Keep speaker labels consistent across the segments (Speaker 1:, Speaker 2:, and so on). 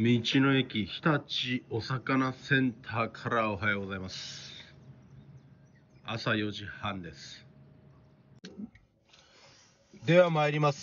Speaker 1: 道の駅日立お魚センターからおはようございます。朝4時半です。では参ります。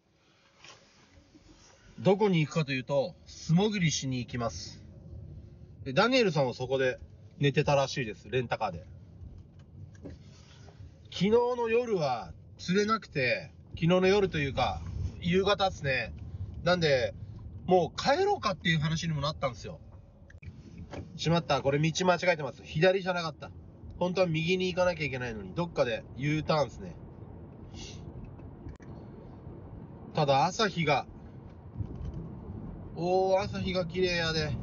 Speaker 1: どこに行くかというと、素潜りしに行きます。でダニエルさんはそこで寝てたらしいです。レンタカーで。昨日の夜は釣れなくて、昨日の夜というか夕方ですね。なんでもう帰ろうかっていう話にもなったんですよ。しまった、これ道間違えてます。左じゃなかった。本当は右に行かなきゃいけないのに、どっかで U ターンですね。ただ朝日が綺麗やで。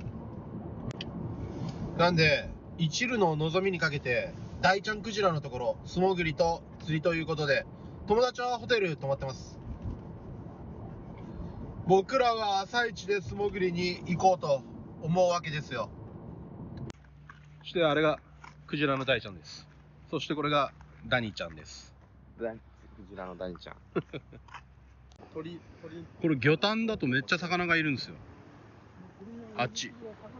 Speaker 1: なんで一縷の望みにかけて大ちゃんクジラのところ素潜りと釣りということで、友達はホテル泊まってます。僕らは朝一で素潜りに行こうと思うわけですよ。そしてあれがクジラの大ちゃんです。そしてこれがダニちゃんです。
Speaker 2: クジラのダニちゃん。
Speaker 1: これ魚探だとめっちゃ魚がいるんですよ。あっち。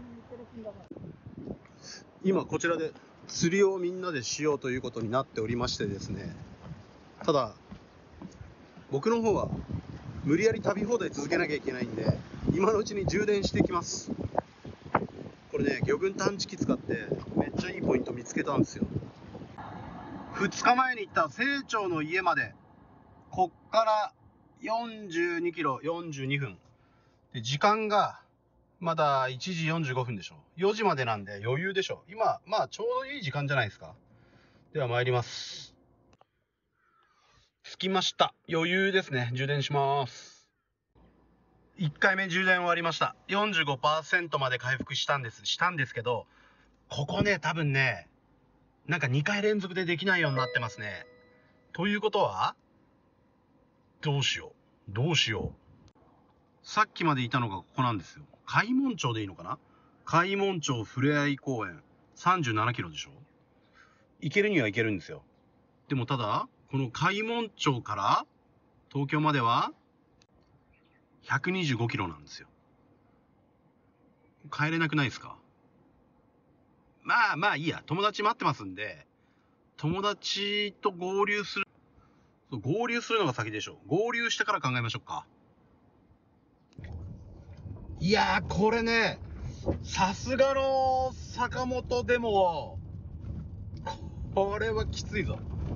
Speaker 1: 今こちらで釣りをみんなでしようということになっておりましてですね。ただ僕の方は無理やり旅放題続けなきゃいけないんで、今のうちに充電していきます。これね、魚群探知機使ってめっちゃいいポイント見つけたんですよ。2日前に行った清張の家まで、こっから42キロ42分で、時間がまだ1時45分でしょ。4時までなんで余裕でしょ。今まあちょうどいい時間じゃないですか。では参ります。着きました。余裕ですね。充電します。1回目充電終わりました。 45% まで回復したんですけど、ここね、多分ね、なんか2回連続でできないようになってますね。ということはどうしよう。さっきまでいたのがここなんですよ。開門町でいいのかな。開門町ふれあい公園37キロでしょ。行けるには行けるんですよ。でもただこの開門町から東京までは125キロなんですよ。帰れなくないですか。まあいいや、友達待ってますんで、友達と合流するのが先でしょ。合流してから考えましょうか。いやー、これね、さすがの坂本でもこれはきついぞ。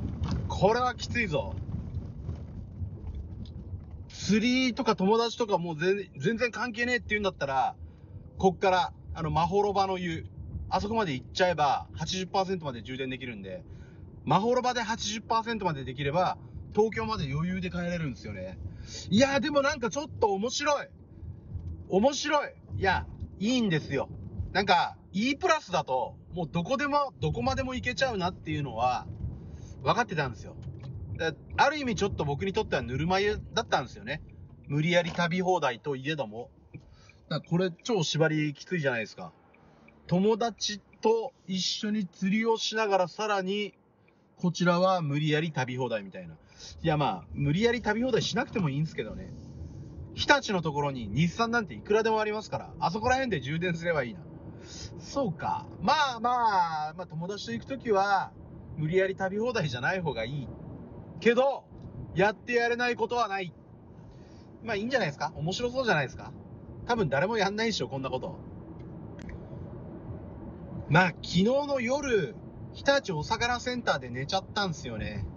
Speaker 1: 釣りとか友達とかもう全然関係ねえって言うんだったら、こっからまほろばの湯、あそこまで行っちゃえば 80% まで充電できるんで、まほろばで 80% までできれば東京まで余裕で帰れるんですよね。いやー、でもなんかちょっと面白い。いや、いいんですよ。なんか E プラスだともうどこまでも行けちゃうなっていうのは分かってたんですよ。ある意味ちょっと僕にとってはぬるま湯だったんですよね。無理やり旅放題といえども。だからこれ超縛りきついじゃないですか。友達と一緒に釣りをしながら、さらにこちらは無理やり旅放題みたいな。いや、まあ無理やり旅放題しなくてもいいんですけどね。日立のところに日産なんていくらでもありますから、あそこら辺で充電すればいいな。そうか。まあ友達と行くときは無理やり旅放題じゃない方がいいけど、やってやれないことはない。まあいいんじゃないですか。面白そうじゃないですか。多分誰もやんないでしょ、こんなこと。まあ昨日の夜、日立お魚センターで寝ちゃったんですよね。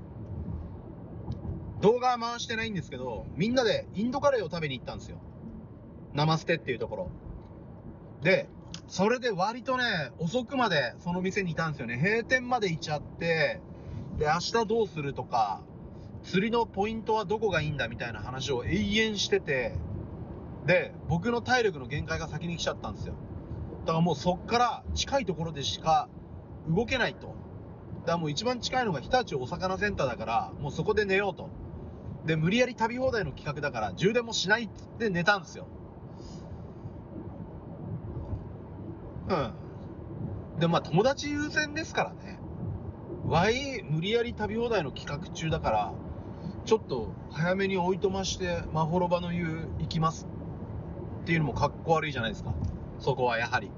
Speaker 1: 動画は回してないんですけど、みんなでインドカレーを食べに行ったんですよ。ナマステっていうところで、それで割とね、遅くまでその店にいたんですよね。閉店まで行っちゃって、で明日どうするとか、釣りのポイントはどこがいいんだみたいな話を永遠してて、で僕の体力の限界が先に来ちゃったんですよ。だからもうそっから近いところでしか動けないと。だからもう一番近いのが日立お魚センターだから、もうそこで寝ようと。で無理やり旅放題の企画だから充電もしないって寝たんですよ。でまあ友達優先ですからね。無理やり旅放題の企画中だから、ちょっと早めにおいとましてまほろばの湯行きますっっていうのもかっこ悪いじゃないですか。そこはやはり。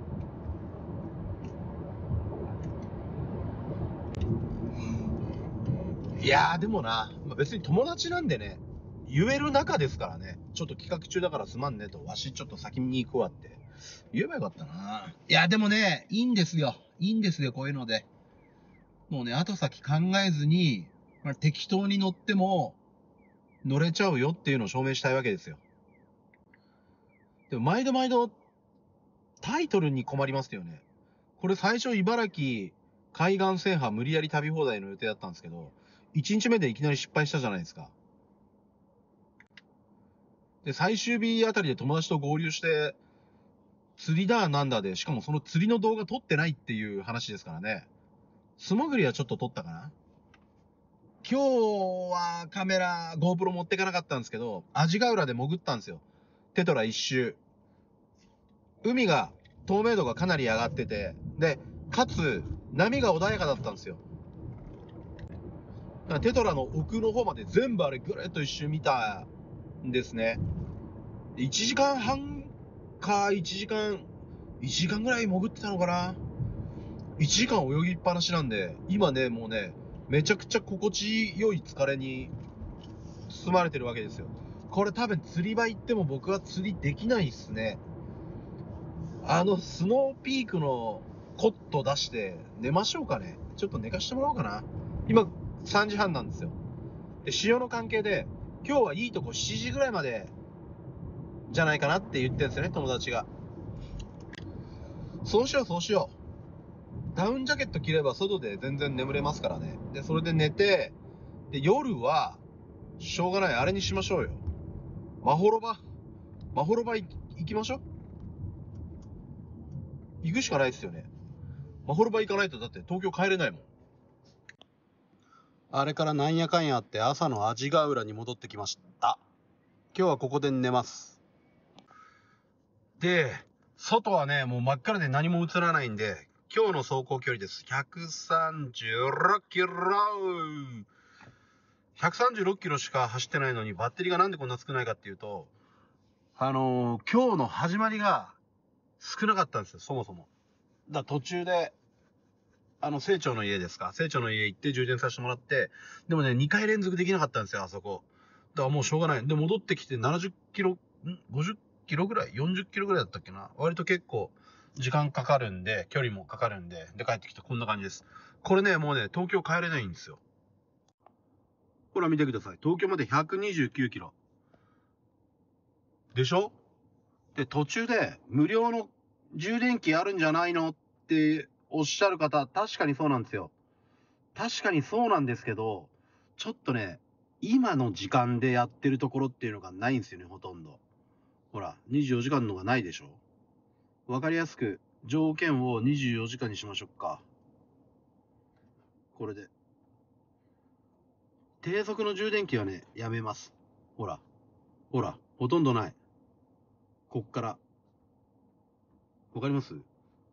Speaker 1: いやーでもな、別に友達なんでね、言える仲ですからね、ちょっと企画中だからすまんねと、わしちょっと先に行くわって言えばよかったな。いやでもね、いいんですよ、こういうので。もうね、後先考えずに、適当に乗っても乗れちゃうよっていうのを証明したいわけですよ。でも毎度タイトルに困りますよね。これ最初茨城海岸制覇無理やり旅放題の予定だったんですけど、1日目でいきなり失敗したじゃないですか。で、最終日あたりで友達と合流して、釣りだなんだで、しかもその釣りの動画撮ってないっていう話ですからね。素潜りはちょっと撮ったかな。今日はカメラ、GoPro 持ってかなかったんですけど、阿字ヶ浦で潜ったんですよ。テトラ一周。海が、透明度がかなり上がってて、で、かつ、波が穏やかだったんですよ。だからテトラの奥の方まで全部あれぐるっと一周見たんですね。1時間半か1時間ぐらい潜ってたのかな。1時間泳ぎっぱなしなんで、今ね、もうね、めちゃくちゃ心地よい疲れに包まれてるわけですよ。これ多分釣り場行っても僕は釣りできないっすね。スノーピークのコット出して寝ましょうかね。ちょっと寝かしてもらおうかな。今3時半なんですよ。で、潮の関係で、今日はいいとこ7時ぐらいまでじゃないかなって言ってるんですよね、友達が。そうしよう。ダウンジャケット着れば外で全然眠れますからね。で、それで寝て、で、夜は、しょうがない、あれにしましょうよ。まほろば行きましょう。行くしかないですよね。まほろば行かないとだって東京帰れないもん。あれからなんやかんやあって朝の阿字ヶ浦に戻ってきました。今日はここで寝ます。で、外はね、もう真っ暗で何も映らないんで、今日の走行距離です。136キロ136キロしか走ってないのにバッテリーがなんでこんな少ないかっていうと、今日の始まりが少なかったんですよ、そもそも。途中で、清張の家ですか。清張の家行って充電させてもらって、でもね、2回連続できなかったんですよ、あそこ。だからもうしょうがない。で、戻ってきて70キロ、50キロぐらい ?40 キロぐらいだったっけな。割と結構時間かかるんで、距離もかかるんで、で帰ってきてこんな感じです。これね、もうね、東京帰れないんですよ。ほら見てください。東京まで129キロ。でしょ？で、途中で無料の充電器あるんじゃないのっておっしゃる方、確かにそうなんですよ。確かにそうなんですけど、ちょっとね、今の時間でやってるところっていうのがないんですよね、ほとんど。ほら、24時間のがないでしょ。わかりやすく条件を24時間にしましょうか。これで。低速の充電器はね、やめます。ほら、ほとんどない。こっから。わかります？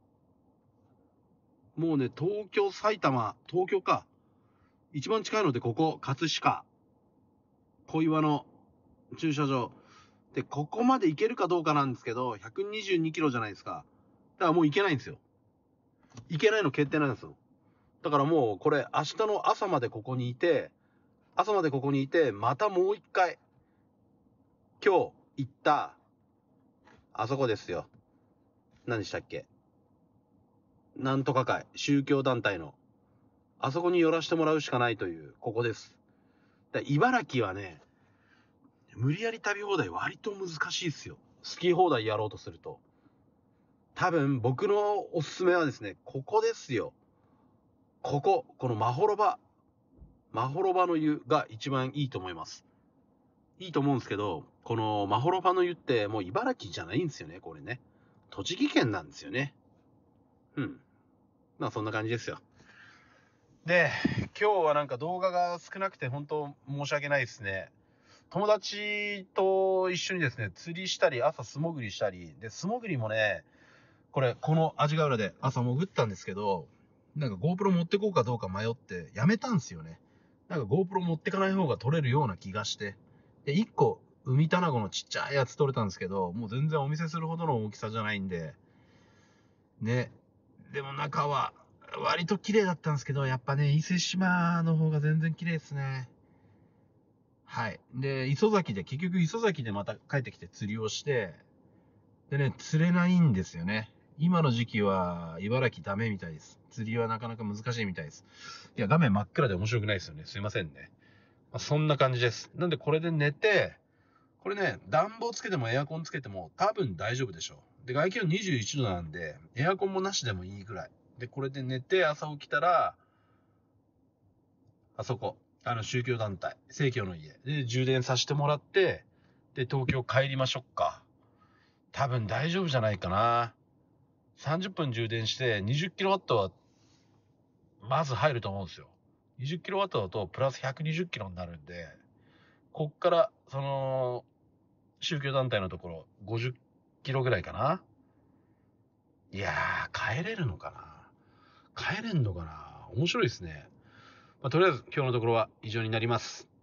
Speaker 1: もうね、東京か。一番近いのでここ、葛飾。小岩の駐車場。で、ここまで行けるかどうかなんですけど、122キロじゃないですか。だからもう行けないんですよ。行けないの決定なんですよ。だからもうこれ明日の朝までここにいて、またもう一回、今日行った、あそこですよ。何でしたっけ？なんとか会、宗教団体の。あそこに寄らせてもらうしかないという、ここです。茨城はね、無理やり旅放題割と難しいですよ。好き放題やろうとすると。多分僕のおすすめはですね、ここですよ。このまほろばの湯が一番いいと思います。いいと思うんですけど、このまほろばの湯ってもう茨城じゃないんですよね、これね。栃木県なんですよね。まあそんな感じですよ。で、今日はなんか動画が少なくて本当申し訳ないですね。友達と一緒にですね、釣りしたり、朝素潜りしたり、で、素潜りもね、この阿字ヶ浦で朝潜ったんですけど、なんか GoPro 持ってこうかどうか迷ってやめたんですよね。なんか GoPro 持ってかない方が撮れるような気がして。で、1個
Speaker 3: 海卵のちっちゃいやつ取れたんですけど、もう全然お見せするほどの大きさじゃないんで、ね。でも中は割と綺麗だったんですけど、やっぱね、伊勢志摩の方が全然綺麗ですね。はい。で、結局磯崎でまた帰ってきて釣りをして、でね、釣れないんですよね。今の時期は茨城ダメみたいです。釣りはなかなか難しいみたいです。いや、画面真っ暗で面白くないですよね。すいませんね。そんな感じです。なんでこれで寝て、これね、暖房つけてもエアコンつけても多分大丈夫でしょう。で、外気温21度なんで、エアコンもなしでもいいぐらい。で、これで寝て朝起きたら、あそこ、宗教団体、正教の家で充電させてもらって、で、東京帰りましょうか。多分大丈夫じゃないかな。30分充電して20キロワットはまず入ると思うんですよ。20キロワットだとプラス120キロになるんで、こっから、宗教団体のところ50キロぐらいかな。いやー、帰れるのかな。帰れんのかな。面白いですね。とりあえず今日のところは以上になります。